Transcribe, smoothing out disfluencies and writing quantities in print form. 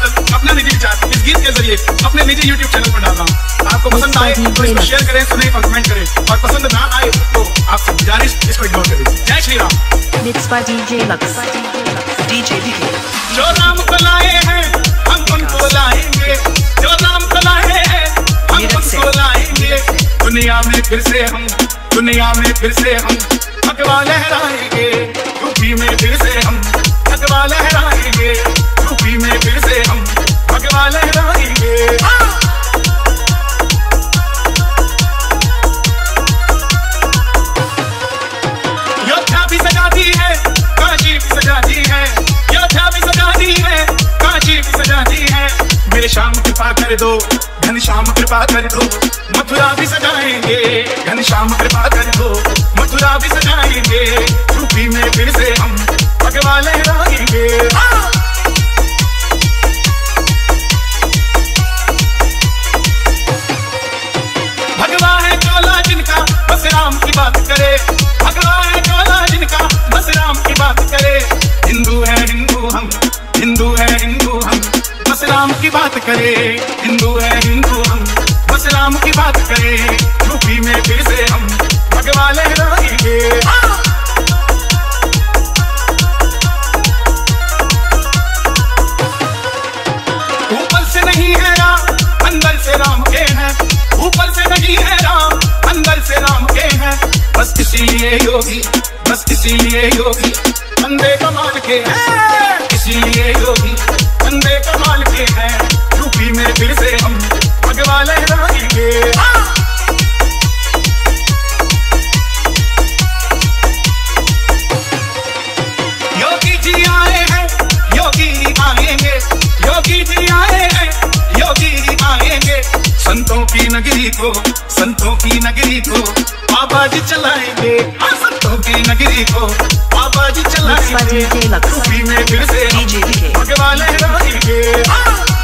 अपना निजी विचार इस गीत के जरिए अपने निजी YouTube चैनल पर डाल रहा हूँ। आपको पसंद आए तो इसको शेयर करें, सुने और कमेंट करें, और पसंद ना आए तो आपसे गुजारिश इसको इग्नोर करें। जय Shri Ram. Mix by DJ Lux। जो राम को लाए हैं हम उनको लाएंगे, जो राम को लाए हैं हम उनको लाएंगे। दुनिया में फिर से हम भगवा लहराएंगे, यूपी में फिर से हम भगवा लहराएंगे, यूपी में फिर से हम भगवा लहराएंगे। योद्धा भी सजा दी है, काशी भी सजा दी है, योद्धा भी सजा दी है, काशी भी सजा दी है। मेरे श्याम कृपा कर दो, घनश्याम कृपा कर दो, मथुरा भी सजाएंगे। घनश्याम कृपा कर दो, मथुरा भी सजाएंगे, यूपी में फिर से हम भगवा लहराएंगे। भगवा है चोला जिनका बस राम की बात करे, भगवा है चोला जिनका बस राम की बात करे। हिंदू है हिंदू हम, हिंदू है हिंदू हम, बस राम की बात करे। हिंदू है हिंदू हम, बस राम की बात करे, यूपी में फिर से हम भगवा लहराएंगे। ऊपर से नहीं है राम, अंदर से राम के हैं, ऊपर से नहीं है राम, अंदर से राम के हैं। बस इसीलिए योगी, बस इसीलिए योगी बंदे कमाल के हैं, इसीलिए योगी बंदे कमाल के हैं, यूपी में फिर से हम भगवा लहराएंगे। योगी जी आए हैं, योगी ही आएंगे, योगी जी आए हैं, योगी ही आएंगे। संतों की नगरी को, संतों की नगरी को बाबा जी चलाएंगे, संतों की नगरी को बाबा जी चलाएंगे, यूपी में फिर से भगवा लहराएंगे।